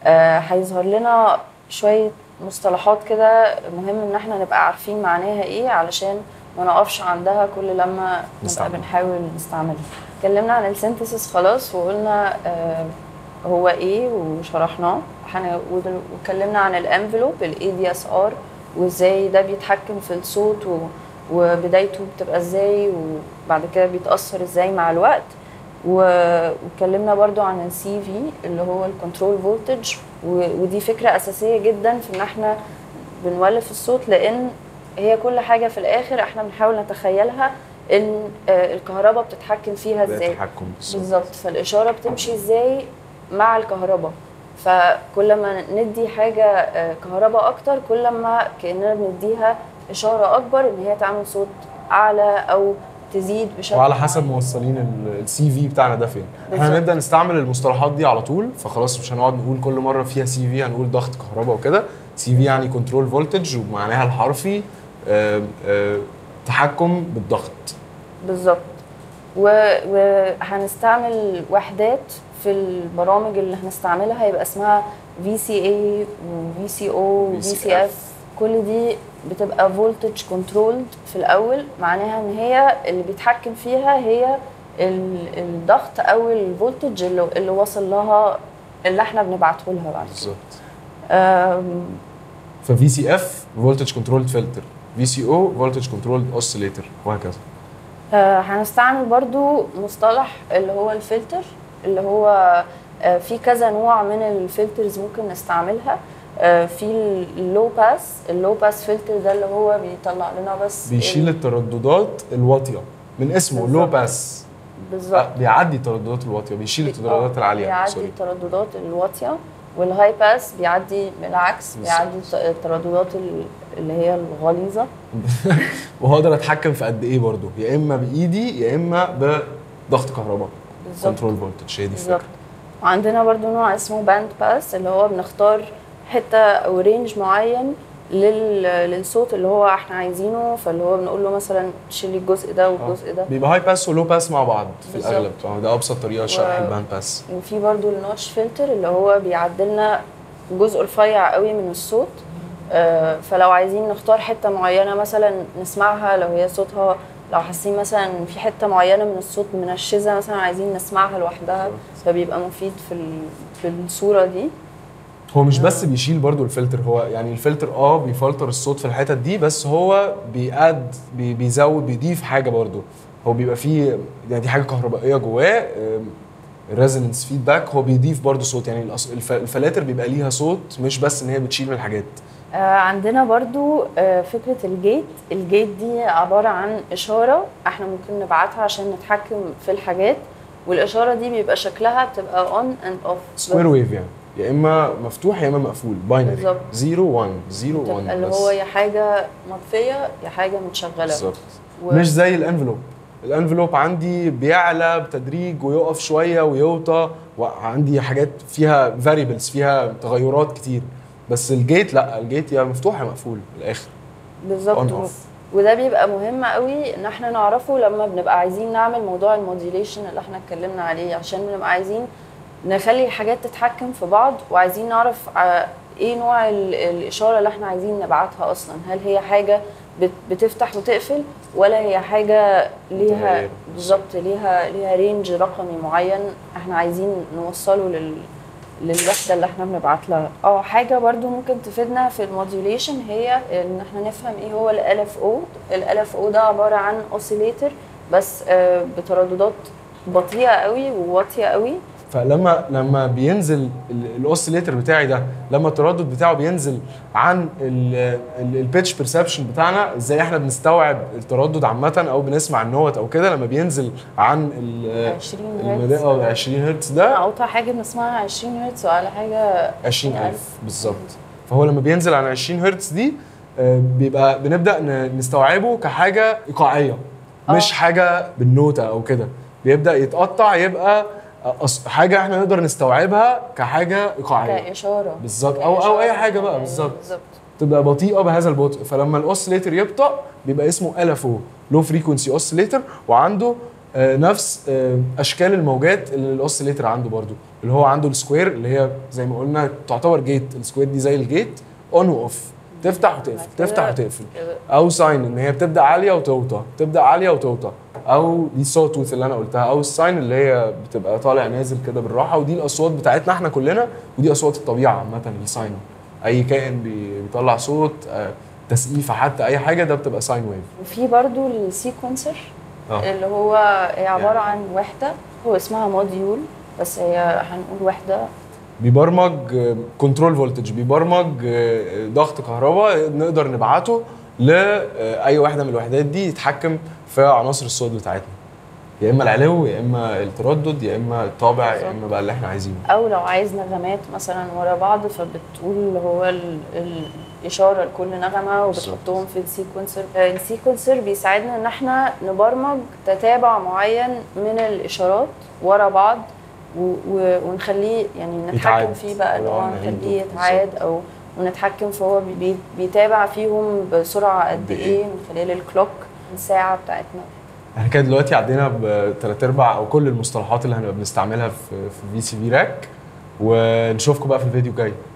هيظهر لنا شويه مصطلحات كده مهم ان احنا نبقى عارفين معناها ايه علشان ما نقفش عندها كل لما نبقى بنحاول نستعملها. اتكلمنا عن السينثيسيس خلاص وقلنا هو ايه وشرحناه، واتكلمنا عن الانفلوب ADSR وازاي ده بيتحكم في الصوت وبدايته بتبقى ازاي وبعد كده بيتأثر ازاي مع الوقت. واتكلمنا برضو عن CV اللي هو الكنترول فولتج، ودي فكرة أساسية جدا في ان احنا بنولف الصوت، لان هي كل حاجة في الاخر احنا بنحاول نتخيلها ان الكهرباء بتتحكم فيها ازاي بالظبط، فالإشارة بتمشي ازاي مع الكهرباء. فكل ما ندي حاجة كهرباء اكتر كل ما كأننا بنديها إشارة اكبر ان هي تعمل صوت اعلى او تزيد بشكل وعلى حسب موصلين CV بتاعنا ده فين. احنا هنبدا نستعمل المصطلحات دي على طول، فخلاص مش هنقعد نقول كل مره فيها CV هنقول ضغط كهرباء وكده. CV يعني كنترول فولتج ومعناها الحرفي تحكم بالضغط بالظبط. وهنستعمل وحدات في البرامج اللي هنستعملها هيبقى اسمها VCA وVCO وVCF، كل دي بتبقى فولتج كنترولد في الاول، معناها ان هي اللي بيتحكم فيها هي الضغط او الفولتج اللي وصل لها اللي احنا بنبعته لها بعد بالظبط. ف VCF فولتج كنترولد فلتر، VCO فولتج كنترولد اوسيليتر وهكذا. هنستعمل برضو مصطلح اللي هو الفلتر، اللي هو في كذا نوع من الفلترز ممكن نستعملها. في اللو باس فلتر ده اللي هو بيطلع لنا بس بيشيل الترددات الواطيه من اسمه لو باس بالظبط، بيعدي الترددات الواطيه، بيشيل الترددات العاليه، بيعدي الترددات الواطيه. والهاي باس بيعدي بالعكس، بيعدي الترددات اللي هي الغليظه. وهقدر اتحكم في قد ايه برضو، يا اما بايدي يا اما بضغط كهرباء كنترول فولتج. هي دي الفكره. وعندنا برضو نوع اسمه باند باس اللي هو بنختار حته او رينج معين للصوت اللي هو احنا عايزينه، فاللي هو بنقول له مثلا شيلي الجزء ده والجزء ده. بيبقى هاي باس ولو باس مع بعض في الاغلب. ده ابسط طريقه لشرح الباند باس. وفي برضو النوتش فلتر اللي هو بيعدلنا جزء رفيع قوي من الصوت. فلو عايزين نختار حته معينه مثلا نسمعها، لو هي صوتها لو حاسين مثلا في حته معينه من الصوت منشزه مثلا عايزين نسمعها لوحدها، فبيبقى مفيد في الصوره دي. هو مش بس بيشيل برضو الفلتر، هو يعني الفلتر بيفلتر الصوت في الحتت دي، بس هو بيزود بيضيف حاجه برضو. هو بيبقى فيه يعني دي حاجه كهربائيه جواه، الريزونانس فيدباك، هو بيضيف برضو صوت. يعني الفلاتر بيبقى ليها صوت، مش بس ان هي بتشيل من الحاجات. عندنا برضو فكره الجيت دي عباره عن اشاره احنا ممكن نبعتها عشان نتحكم في الحاجات، والاشاره دي بيبقى شكلها بتبقى اون اند اوف سكوير ويف، يعني يا اما مفتوح يا اما مقفول، باينري 0 1 0 1 اللي هو يا حاجه مطفيه يا حاجه متشغله بالظبط. مش زي الانفلوب عندي بيعلى بتدريج ويقف شويه ويوطى، وعندي حاجات فيها فاريبلز، فيها تغيرات كتير. بس الجيت لا، الجيت يا مفتوح يا مقفول في الاخر بالظبط. وده بيبقى مهم قوي ان احنا نعرفه لما بنبقى عايزين نعمل موضوع الموديوليشن اللي احنا اتكلمنا عليه، عشان بنبقى عايزين نخلي الحاجات تتحكم في بعض، وعايزين نعرف ايه نوع الاشاره اللي احنا عايزين نبعتها اصلا. هل هي حاجه بتفتح وتقفل، ولا هي حاجه ليها بالظبط ليها رينج رقمي معين احنا عايزين نوصله للوحده اللي احنا بنبعت لها. حاجه برضو ممكن تفيدنا في الموديوليشن هي ان احنا نفهم ايه هو ال LFO ده عباره عن اوسيليتر بس بترددات بطيئه قوي وواطيه قوي. فلما بينزل الاوسيليتر بتاعي ده، لما التردد بتاعه بينزل عن البيتش بيرسبشن بتاعنا، ازاي احنا بنستوعب التردد عامه او بنسمع النوت او كده، لما بينزل عن 20 هرتز ده، اوطى حاجه بنسمعها 20 هرتز وعلى حاجه 20000 بالظبط. فهو لما بينزل عن 20 هرتز دي بيبقى بنبدا نستوعبه كحاجه ايقاعيه، مش حاجه بالنوته او كده. بيبدا يتقطع يبقى حاجه احنا نقدر نستوعبها كحاجه ايقاعيه، كاشاره بالظبط، او اي حاجه بقى بالظبط، تبقى بطيئه بهذا البطء. فلما الاوسيليتر يبطأ بيبقى اسمه LFO، لو فريكونسي اوسيليتر، وعنده نفس اشكال الموجات اللي الاوسيليتر عنده برضو، اللي هو عنده السكوير اللي هي زي ما قلنا تعتبر جيت، السكوير دي زي الجيت اون واوف، تفتح وتقفل تفتح وتقفل. او ساين ان هي بتبدا عاليه وتوطى، بتبدا عاليه وتوطى. او دي سو توث اللي انا قلتها، او الساين اللي هي بتبقى طالع نازل كده بالراحه، ودي الاصوات بتاعتنا احنا كلنا، ودي اصوات الطبيعه عامه. الساين اي كائن بيطلع صوت، تسقيفه حتى اي حاجه، ده بتبقى ساين ويف. وفي برضو السيكونسر اللي هو عباره عن وحده، هو اسمها موديول بس هي هنقول وحده، بيبرمج كنترول فولتج، بيبرمج ضغط كهرباء نقدر نبعته لاي واحده من الوحدات دي يتحكم في عناصر الصوت بتاعتنا، يا اما العلو يا اما التردد يا اما الطابع يا اما بقى اللي احنا عايزينه. او لو عايز نغمات مثلا ورا بعض فبتقول هو الاشاره لكل نغمه وبتحطهم في السيكونسر. السيكونسر بيساعدنا ان احنا نبرمج تتابع معين من الاشارات ورا بعض ونخليه يعني نتحكم فيه بقى، اللي هو نخليه يتعاد او ونتحكم في هو بيتابع فيهم بسرعه قد ايه من خلال الكلوك الساعه بتاعتنا. احنا كده دلوقتي عدينا بثلاث ارباع او كل المصطلحات اللي هنبقى بنستعملها في في في راك، ونشوفكم بقى في الفيديو الجاي.